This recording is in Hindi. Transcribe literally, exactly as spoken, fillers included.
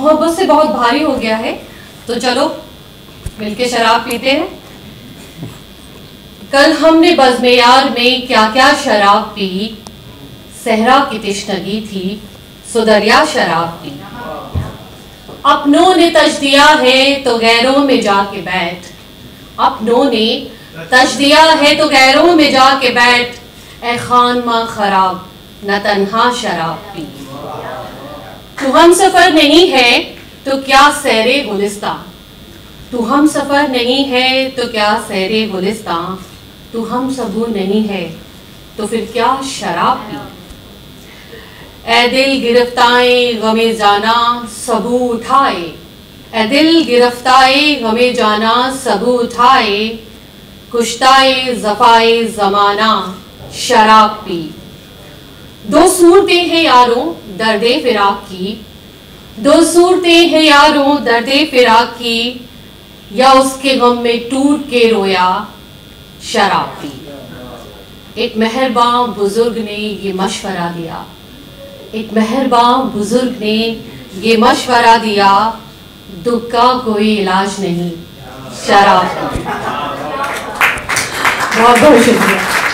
मोहब्बत से बहुत भारी हो गया है, तो चलो मिलके शराब पीते हैं। कल हमने बज़्म यार में क्या क्या शराब पी, सहरा की तिश्नगी थी सो दरिया शराब पी। अपनों ने तज दिया है तो गैरों में जाके बैठ, अपनों ने तज दिया है तो गैरों में जाके बैठ, ए खान माँ खराब न तन्हा शराब पी। तू हम सफर नहीं है तो क्या सैरे गुलिस्तां, तू हम सफर नहीं है तो क्या सैरे गुलिस्तां, तू हम सबू नहीं है तो फिर क्या शराब पी। ए दिल गिरफ्ताए गमे जाना सबू उठाए, ए दिल गिरफ्ताए गमे जाना सबू उठाए, कुश्ताए जफाए जमाना शराब पी। दो सूरतें हैं यारों दर्दे फिराक की, दो सूरतें हैं यारों दर्दे फिराक की, या उसके गम में टूट के रोया शराब पी। एक मेहरबान बुजुर्ग ने ये मशवरा दिया, एक मेहरबान बुजुर्ग ने ये मशवरा दिया, दुख का कोई इलाज नहीं शराब पी। बहुत बहुत शुक्रिया।